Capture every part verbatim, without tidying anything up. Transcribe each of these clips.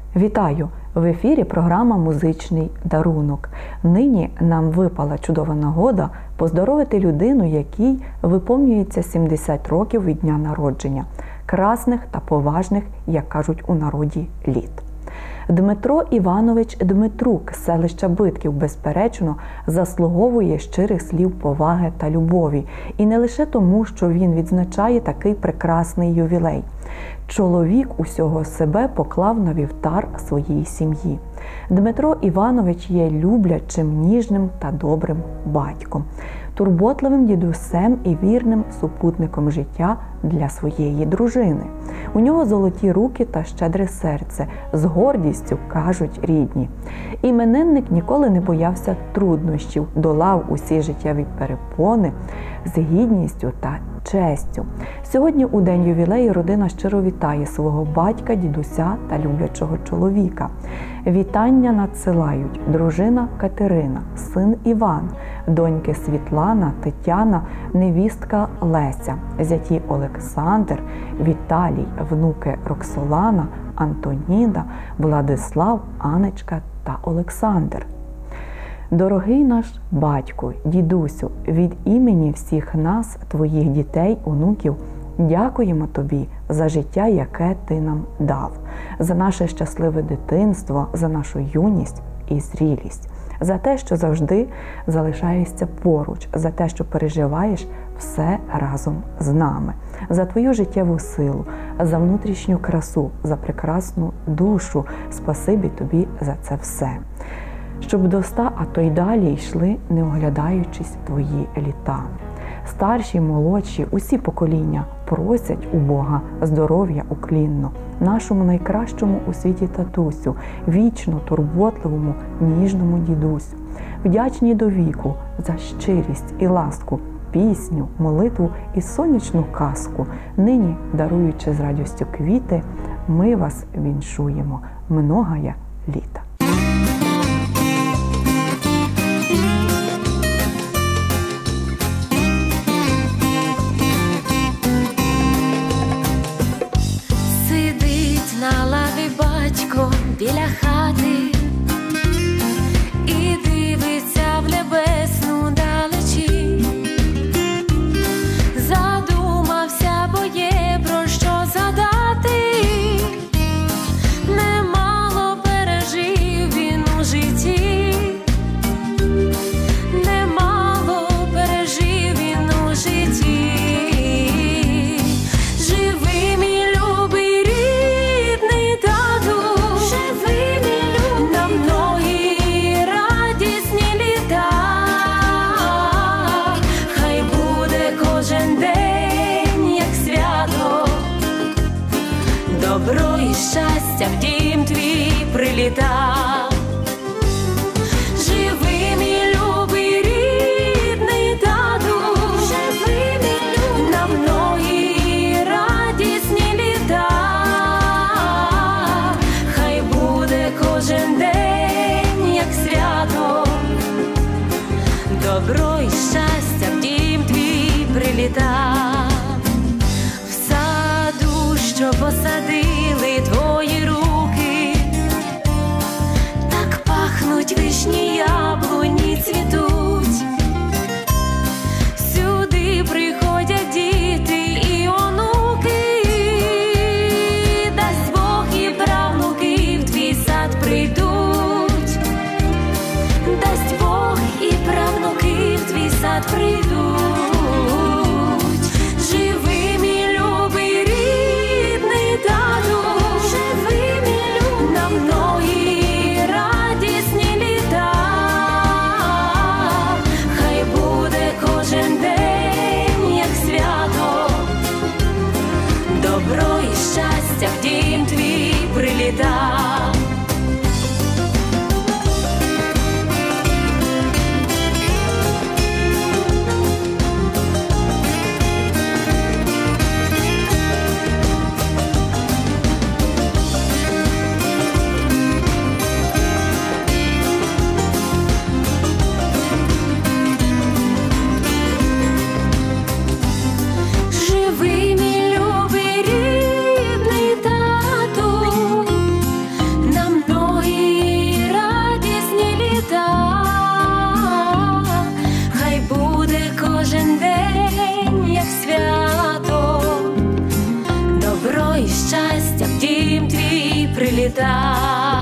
Вітаю! В ефірі програма «Музичний дарунок». Нині нам випала чудова нагода поздоровити людину, якій виповнюється сімдесят років від дня народження. Красних та поважних, як кажуть у народі, літ. Дмитро Іванович Дмитрук з селища Битків, безперечно, заслуговує щирих слів поваги та любові. І не лише тому, що він відзначає такий прекрасний ювілей. Чоловік усього себе поклав на вівтар своїй сім'ї. Дмитро Іванович є люблячим, ніжним та добрим батьком, турботливим дідусем і вірним супутником життя для своєї дружини. У нього золоті руки та щедре серце, з гордістю кажуть рідні. Іменинник ніколи не боявся труднощів, долав усі життєві перепони з гідністю та честю. Сьогодні у день ювілею родина щиро вітає свого батька, дідуся та люблячого чоловіка. Вітання надсилають дружина Катерина, син Іван, доньки Світлана, Тетяна, невістка Леся, зяті Олександр, Віталій, внуки Роксолана, Антоніна, Владислав, Анечка та Олександр. Дорогий наш батьку, дідусю, від імені всіх нас, твоїх дітей, онуків, дякуємо тобі за життя, яке ти нам дав, за наше щасливе дитинство, за нашу юність і зрілість, за те, що завжди залишаєшся поруч, за те, що переживаєш все разом з нами, за твою життєву силу, за внутрішню красу, за прекрасну душу. Спасибі тобі за це все. Щоб до ста, а то й далі йшли, не оглядаючись твої літа. Старші, молодші, усі покоління просять у Бога здоров'я уклінно, нашому найкращому у світі татусю, вічно турботливому, ніжному дідусю. Вдячні до віку за щирість і ласку, пісню, молитву і сонячну казку. Нині, даруючи з радістю квіти, ми вас віншуємо. Многая літа. На лаві батько біля хати і дивиться в небесну далечі. Задумався, бо є про що згадати. Немало пережив він у житті. Немало пережив він у житті. Добро і щастя в дім твій приліта. Живи, мій любий рідний тату, живи, мій любий, на многі радісні літа. Хай буде кожен день, як свято. Добро і щастя в дім твій приліта. Що посадили твої руки, так пахнуть вишні, яблуні цвітуть. Сюди приходять діти і онуки, дасть Бог і правнуки в твій сад прийдуть, дасть Бог і правнуки в твій сад прийдуть. Добро і щастя в дім твій приліта. літа.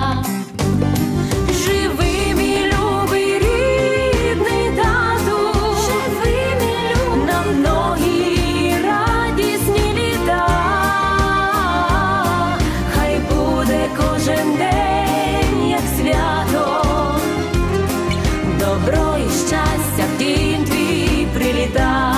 Живи, мій любий рідний тату, живи, мій любий, на многі радісні літа. Хай буде кожен день, як свято, добро і щастя в дім твій приліта.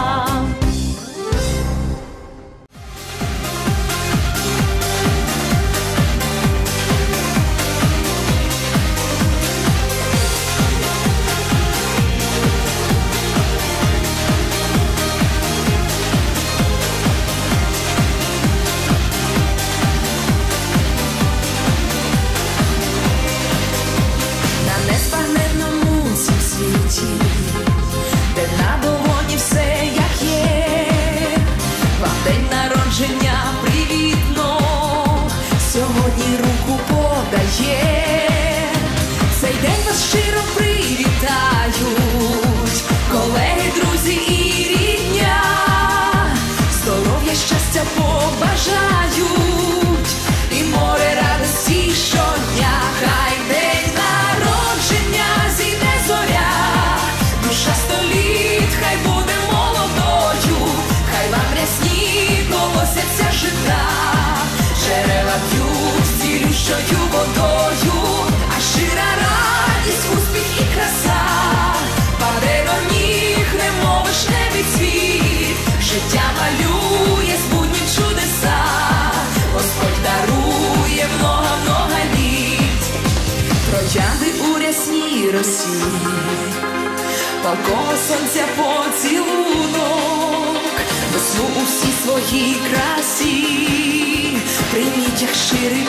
На неспагненному цім світі, де на долоні все як є, вам день народження привітно сьогодні руку подає. Цей день вас щиро привітають колеги, друзі і рідня, здоров'я, щастя побажають і море радості щодня. Хай день народження зійде зоря, душа сто літ хай буде молодою, хай вам рясні колосяться жита, джерела п'ють цілющою водою, а щира радість, успіх і краса паде до ніг, немов вишневий цвіт, життя малює з буднів чудеса, Господь дарує много-много літ. Троянди у рясній росі, палкого сонця поцілунок, весну у всій своїй красі, прийміть як щирий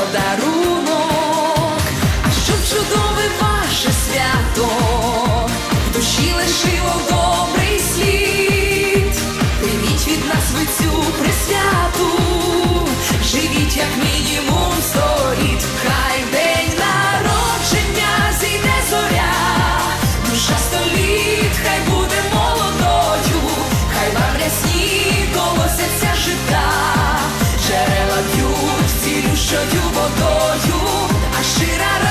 подарунок. А щоб чудове ваше свято в душі лишило добрий слід, прийміть від нас ви цю присвяту, живіть як мінімум сто літ. Хай день народження зійде зоря, душа сто літ хай буде молодою, хай вам рясні колосяться жита, джерела п'ють цілющою водою, а щира